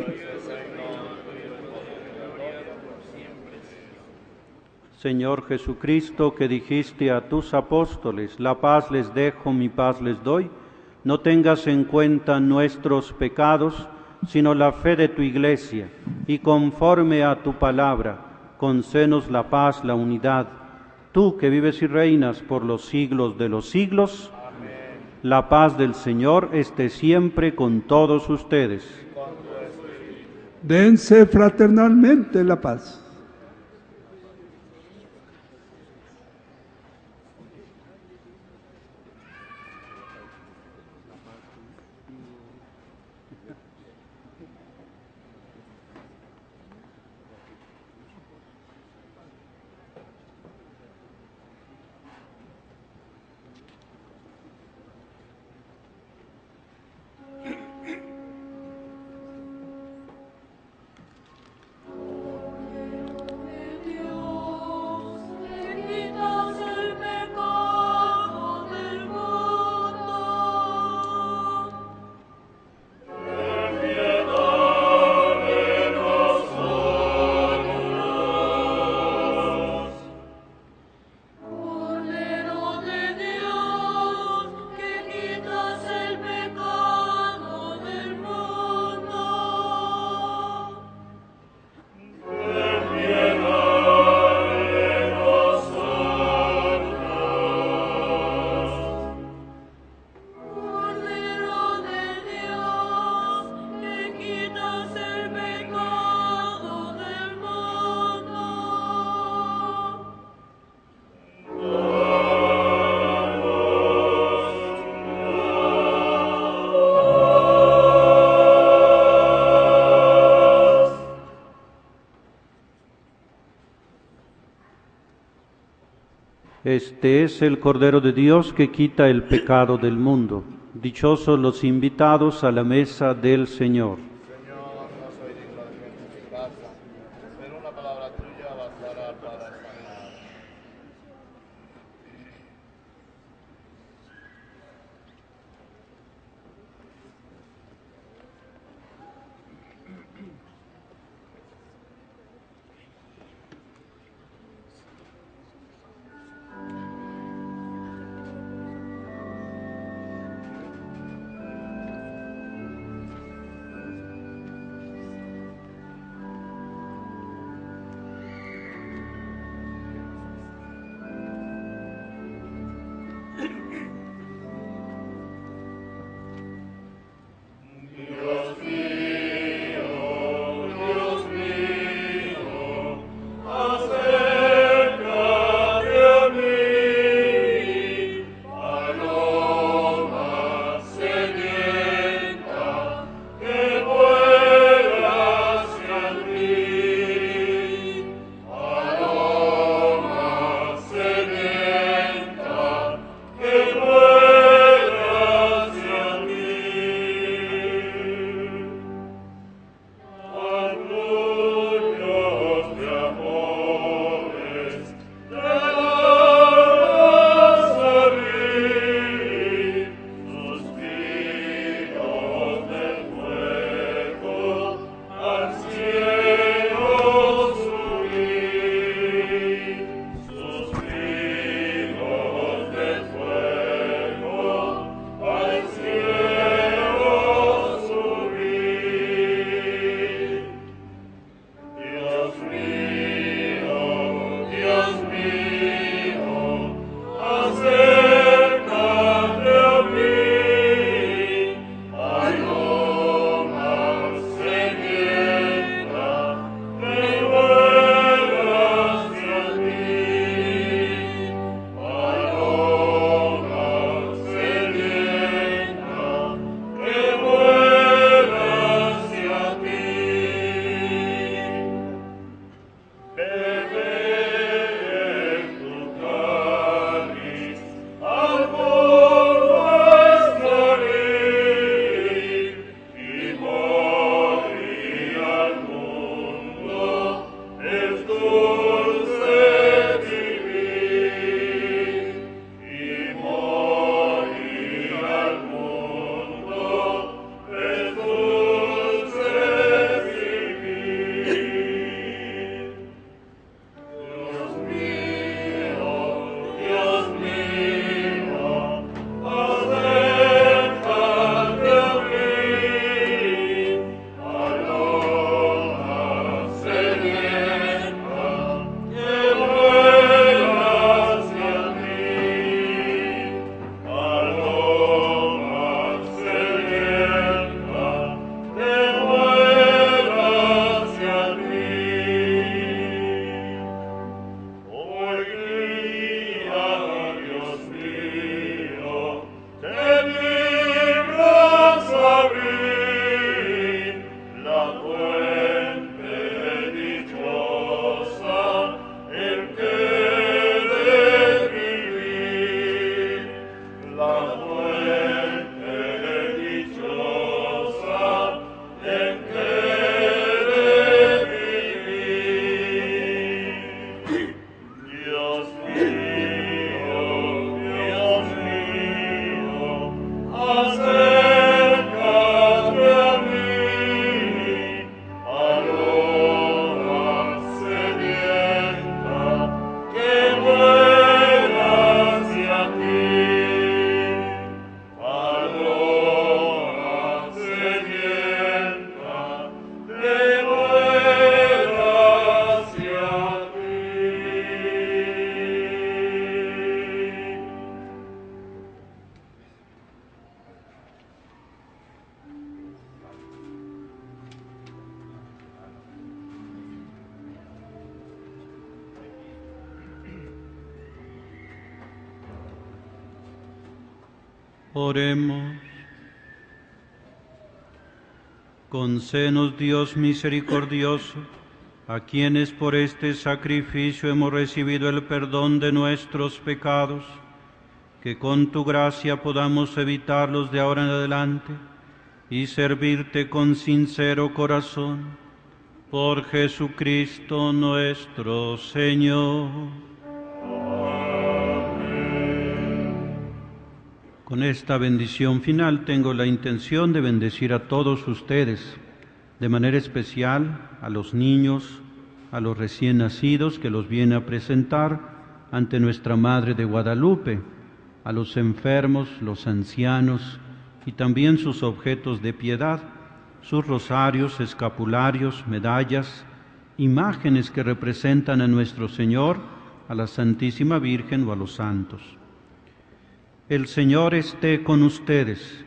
Speaker 5: Señor Jesucristo, que dijiste a tus apóstoles, la paz les dejo, mi paz les doy, no tengas en cuenta nuestros pecados, sino la fe de tu Iglesia, y conforme a tu palabra, concédenos la paz, la unidad. Tú que vives y reinas por los siglos de los siglos, amén. La paz del Señor esté siempre con todos ustedes.
Speaker 7: Dense fraternalmente la paz.
Speaker 5: Este es el Cordero de Dios que quita el pecado del mundo. Dichosos los invitados a la mesa del Señor.
Speaker 10: Señor, no soy digno de que
Speaker 5: Oremos. Concédenos, Dios misericordioso, a quienes por este sacrificio hemos recibido el perdón de nuestros pecados, que con tu gracia podamos evitarlos de ahora en adelante y servirte con sincero corazón. Por Jesucristo nuestro Señor. Con esta bendición final tengo la intención de bendecir a todos ustedes, de manera especial a los niños, a los recién nacidos que los viene a presentar ante nuestra Madre de Guadalupe, a los enfermos, los ancianos y también sus objetos de piedad, sus rosarios, escapularios, medallas, imágenes que representan a nuestro Señor, a la Santísima Virgen o a los santos. El Señor esté con ustedes.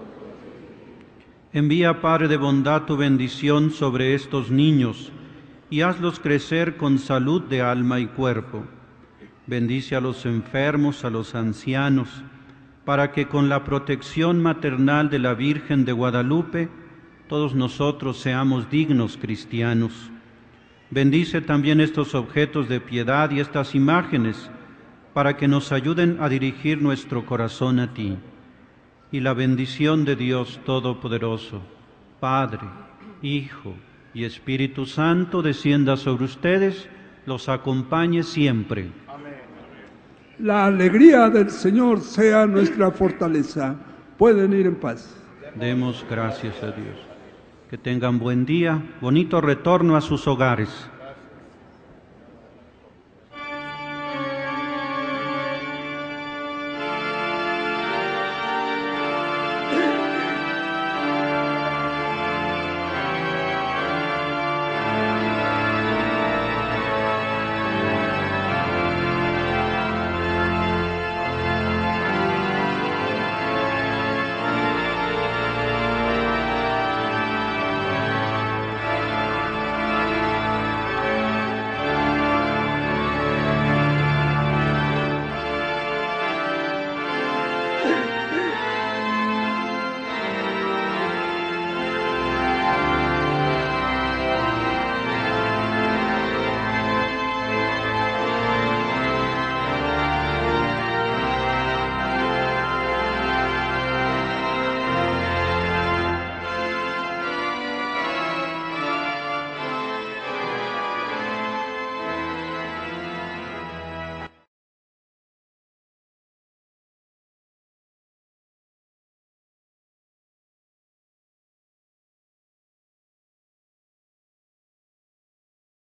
Speaker 5: Envía, Padre de bondad, tu bendición sobre estos niños y hazlos crecer con salud de alma y cuerpo. Bendice a los enfermos, a los ancianos, para que con la protección maternal de la Virgen de Guadalupe todos nosotros seamos dignos cristianos. Bendice también estos objetos de piedad y estas imágenes, para que nos ayuden a dirigir nuestro corazón a ti. Y la bendición de Dios Todopoderoso, Padre, Hijo y Espíritu Santo, descienda sobre ustedes, los acompañe siempre.
Speaker 7: Amén. La alegría del Señor sea nuestra fortaleza. Pueden ir en paz.
Speaker 5: Demos gracias a Dios. Que tengan buen día, bonito retorno a sus hogares.